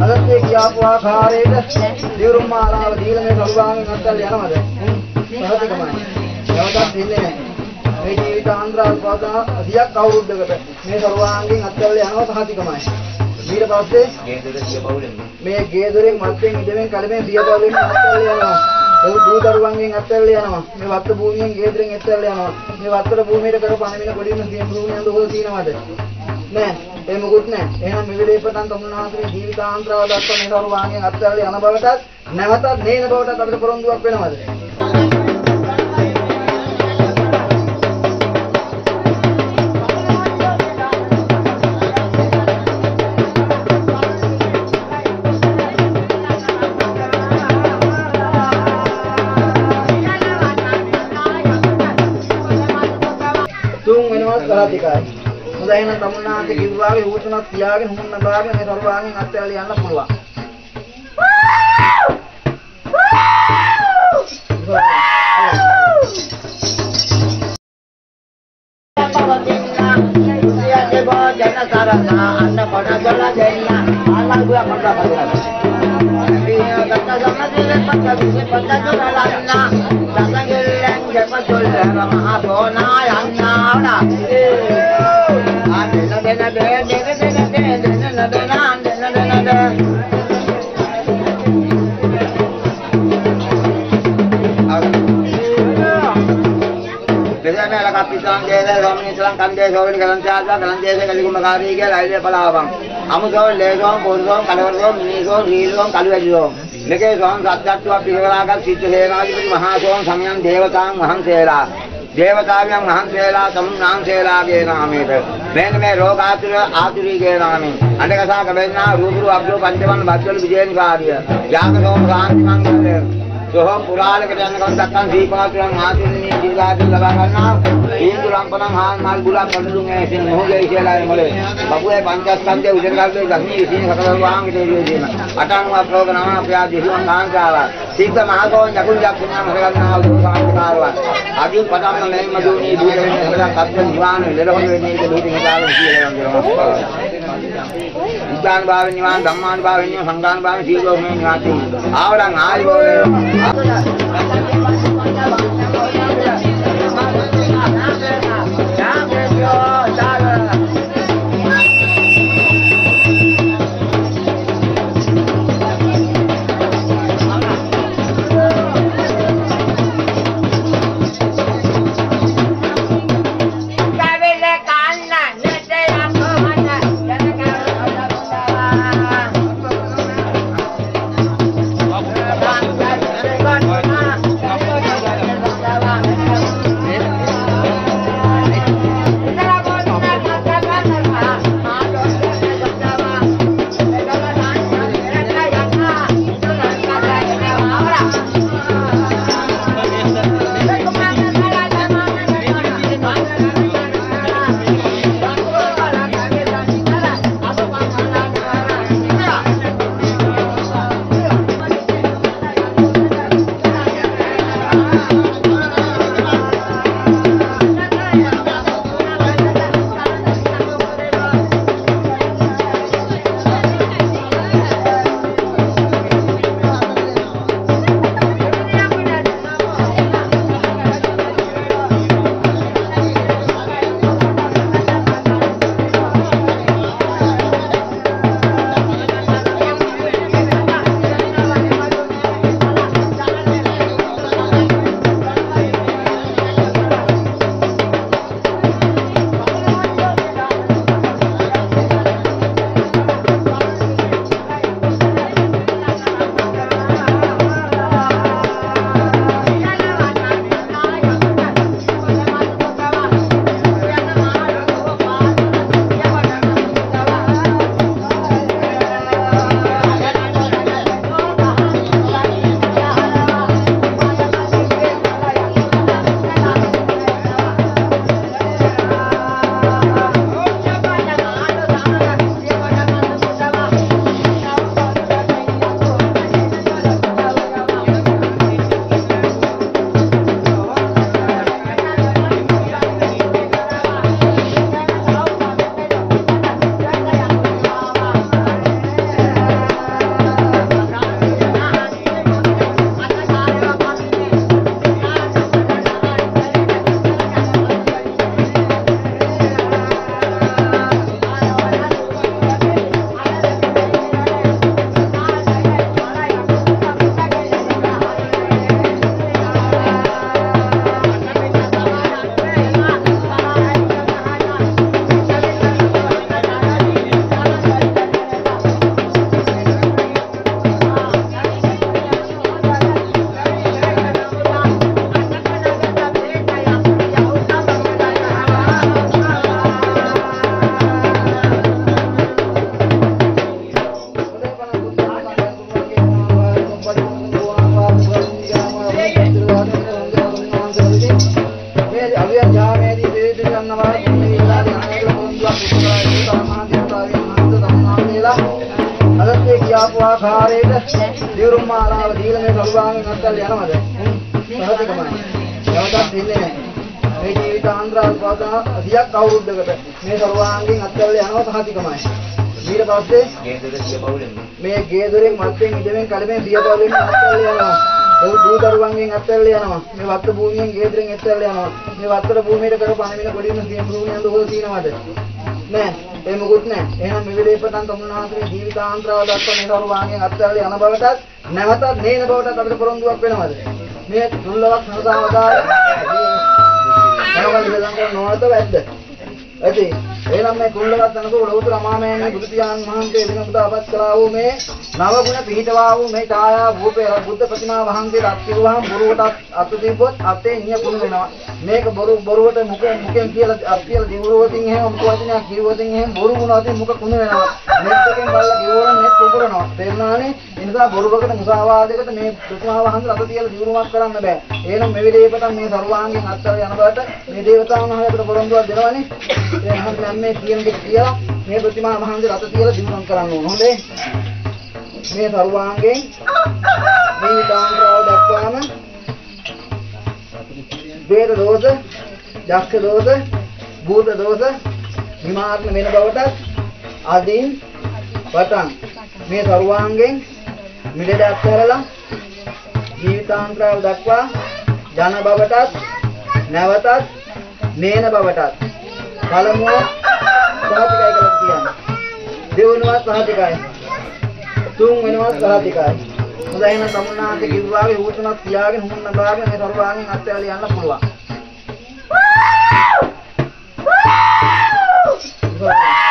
අදත් කියාපු ආකාරයට දිවුරුම් මාලාව දීලා මේ සරුවාංගෙන් අත්හැරලා යනවද? සහතිකමයි. නවතත් දෙන්නේ නැහැ. මේ ජීවිතාන්තරාල් පාදා අධියක් අවුරුද්දකට මේ සරුවාංගෙන් අත්හැරලා යනවා සහතිකමයි. ඊට පස්සේ මේ ගේ දොරෙන් මත්යෙන් ඉදෙමින් කලමෙන් දියදවලින් අත්හැරලා යනවා. ඒ දූ දරුවන්ගෙන් අත්හැරලා යනවා. මේ වත්ත භූමියෙන් ගේ දොරෙන් අත්හැරලා යනවා. මේ වත්තර භූමියට කරපු අනමින කොඩියම තියෙන භූමියන්ද හොල තියෙනවද? නෑ. ඒ මොකුත් නෑ. එහෙනම් මේ විදිහේ පටන් තමුන්නාගේ ජීවිතාන්තරාව දක්වා මේ සරුවාංගෙන් අත්හැරලා යන බවටත් නැවතත් නේන බවටත් අපිට පොරොන්දුවක් වෙනවද? සහතිකයි. හොඳයි එහෙනම් තමුන්නාන්ට කිව්වාගේ ඌතුණක් තියාගෙන හුන්න බාගෙන මේ සරුවාංගෙන් අත්හැරලා යන්න පුළුවන්. දේවතාවයන් වහන්සේලා තමුන්නාන්සේලාගේ නාමයට මෙන්න මේ රෝගාතුර ආතුරීගේ නාමයෙන් අඬකසා කබෙන්නා රූපරු අබ්දෝ පංචවන් බද්දවල විජේනිකාරිය යාගසෝම සාන්ති මංගලය සෝහම් පුරාලකට යනකම් දක්කන් දීපාතුරන් ආතුරිනී දීලාදී ලබා ගන්නා හේතු ලම්පනම් හාල් මල් ගුලක් කඳුළුන් ඇසින් මොහොගේ කියලා මොලේ බබුවේ පංචස්කන්ධය උදේකල්පේ ගහී ඉසින සකල වාංගිතේ දීන අටංව ප්‍රෝග්‍රාම අප්‍යා දිහුවන් කාංකාවා සිද්ධ මහකෝ යකුල් යක්ුණා මරගන්නා වූ සාන්තිකාරවා අදින් පදම්ම මෙහෙම දුනී දුරෙන් හදලා කද්දන් නිවාන ලෙලහොල වෙන්නේ ඒක දුකින් හදාගෙන කියලා යනවා උදාන භාවෙන් නිවාන ධම්මාන භාවෙන් නිවාන සංගාන භාවෙන් සීලෝ මේ ඥාති ආවරං ආරි බෝලේ දාපු ආකාරයට දිවුරුම් මාලාව දීලා මේ සරුවාංගෙන් අත්හැරලා යනවද? සහතිකමයි. නැවතත් දෙන්නේ නැහැ. මේ ජීවිතාන්තරාල් පාදා අධියක් අවුරුද්දකට මේ සරුවාංගෙන් අත්හැරලා යනවා සහතිකමයි. ඊට පස්සේ මේ ගේ දොරෙන් මත්යෙන් ඉදෙමින් කලමෙන් බියපවලින් අත්හැරලා යනවා. ඒ දූ දරුවන්ගෙන් අත්හැරලා යනවා. මේ වත්ත භූමියෙන් ගේ දොරෙන් අත්හැරලා යනවා. මේ වත්තර භූමියට කරපු අනමින කොඩින්න සියම් භූමියෙන් දුහල තියනවද? නෑ. ඒ මොකුත් නෑ. එහෙනම් මේ වෙලේ පටන් තමුන්නාන්තරේ ජීවිතාන්තරාව දක්වා මේ සරුවාංගෙන් අත්හැරලා යන බවටත් නැවතත් නේන බවටත් අපිට පොරොන්දුවක් වෙනවද? මේ දුර්ලභ සංසාරදාය මොනවද විලංගන නොවත වැද්ද? ඇති එනම් මේ කුල්ලවත් අනකෝ ලෞතර අමාමෑණී බුදු පියාණන් වහන්සේ දිනපතාපත් කළා වූ මේ නව ගුණ පිහිටවා වූ මේ ඡායා රූපේ බුද්ධ ප්‍රතිමා වහන්සේ අත්තිරුවාම බොරුවට අත තිබ්බොත් අතේ නිය කුණු වෙනවා. මේක බොරුවට මුකෙන් කියලා අත්තියලා දිවුරුවතින් එහෙම මුක වචනයක් කිව්වොතින් එහෙම බොරු වුණාතින් මුක කුණු වෙනවා. මෙත්තකින් බලලා කිව්වොත් නෙත් උපරනවා. තේරුණානේ? ඒ නිසා බොරුවකට මුසාවාදයකට මේ ප්‍රතිමා වහන්සේ අත තියලා දිවුරුමක් කරන්න බෑ. එහෙනම් මේ විදිහේ පටන් මේ සරුවාංගෙන් අත්තර යන බවට මේ දේවතාවුන් අපිට පොරොන්දුවක් දෙනවනේ. එහෙනම් මේ කියන දෙක කියලා මේ ප්‍රතිමා වහන්සේ රත තියලා දිනුම් කරන්න ඕන. හොඳේ. මේ සරුවාංගෙන් මේ දාන්තරාව දක්වාම වේද දෝෂ, යක්ෂ දෝෂ, භූත දෝෂ විමාර්ණ වෙන බවට ආදීන් පටන් මේ සරුවාංගෙන් මිලට අත්හැරලා ජීවිතාන්තරාව දක්වා ජන බවටත් නැවතත් නේන බවටත් පළමුව සහතිකයි කියලා කියන්නේ. දෙවෙනුවත් සහතිකයි. තුන් වෙනුවත් සහතිකයි. හොඳයි එහෙනම් තමුන්නාන්සේ කිව්වාගේ ඌතුණක් තියාගෙන හුන්න බාගෙන මේ සරුවාංගෙන් අත්හැරලා යන්න පුළුවන්.